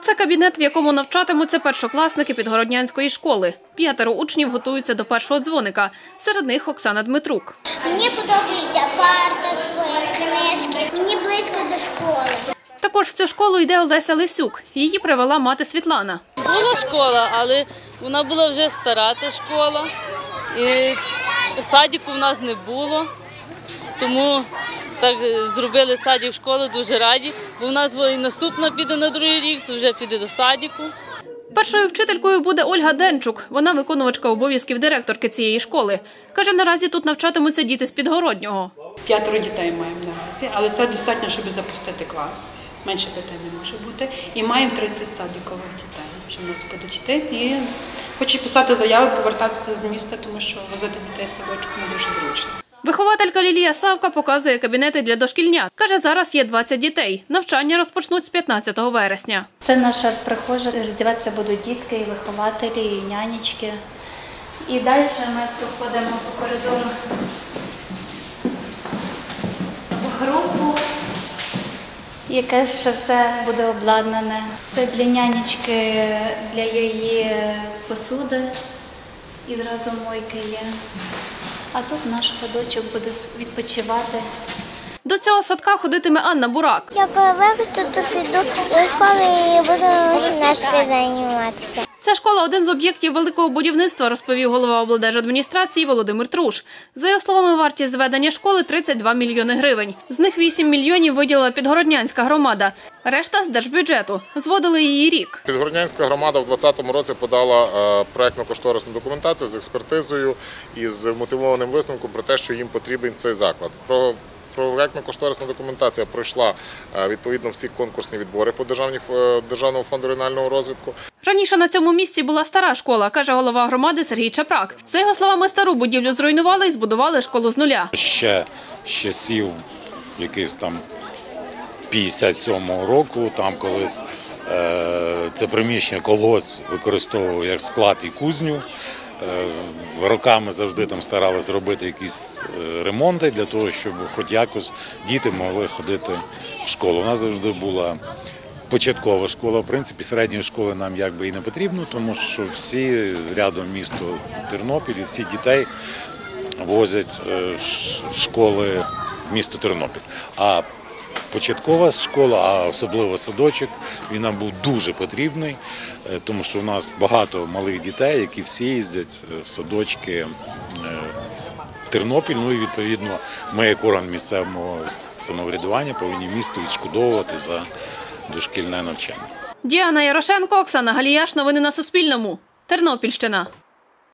Це кабінет, в якому навчатимуться першокласники Підгороднянської школи. 5 учнів готуються до першого дзвоника. Серед них Оксана Дмитрук. Мені подобається парта, свої книжки. Мені близько до школи. Також в цю школу йде Олеся Лисюк. Її привела мати Світлана. Була школа, але вона була вже стара, та школа. І садику в нас не було, тому так зробили садик школи, дуже раді. Бо в нас і наступна піде на другий рік, то вже піде до садику. Першою вчителькою буде Ольга Денчук. Вона виконувачка обов'язків директорки цієї школи. Каже, наразі тут навчатимуться діти з Підгороднього. 5 дітей маємо наразі, але це достатньо, щоб запустити клас. Менше 5 не може бути. І маємо 30 садикових дітей, що в нас будуть йти. І хочу писати заяви, повертатися з міста, тому що возити дітей в садочок не дуже зручно. Вихователька Лілія Савка показує кабінети для дошкільнят. Каже, зараз є 20 дітей. Навчання розпочнуть з 15 вересня. Це наша прихожа, роздіватися будуть дітки, і вихователі, і нянечки. І далі ми проходимо по коридору в групу, яке ще все буде обладнане. Це для нянечки, для її посуди, і зразу мойки є. А тут наш садочок буде відпочивати. До цього садка ходитиме Анна Бурак. Я виросту, то піду до школи і буду гімнастикою займатися. Ця школа – один з об'єктів великого будівництва, розповів голова облдержадміністрації Володимир Труш. За його словами, вартість зведення школи – 32 мільйони гривень. З них 8 мільйонів виділила Підгороднянська громада. Решта – з держбюджету. Зводили її рік. Підгороднянська громада в 2020 році подала проєктно-кошторисну документацію з експертизою і з мотивованим висновком про те, що їм потрібен цей заклад. Проєктно-кошторисна документація пройшла відповідно всі конкурсні відбори по Державному фонду регіонального розвитку. Раніше на цьому місці була стара школа, каже голова громади Сергій Чапрак. За його словами, стару будівлю зруйнували і збудували школу з нуля. Ще з часів якийсь там 57-го року, там колись це приміщення колгосп використовував як склад і кузню. Роками завжди там старалися робити якісь ремонти для того, щоб хоч якось діти могли ходити в школу. У нас завжди була початкова школа, в принципі, середньої школи нам якби і не потрібно, тому що всі рядом місто Тернопіль, всі дітей возять в школи в місто Тернопіль. А початкова школа, а особливо садочок, він нам був дуже потрібний, тому що у нас багато малих дітей, які всі їздять в садочки в Тернопіль. Ну і відповідно ми, як орган місцевого самоврядування, повинні місту відшкодовувати за дошкільне навчання. Діана Ярошенко, Оксана Галіяш. Новини на Суспільному. Тернопільщина.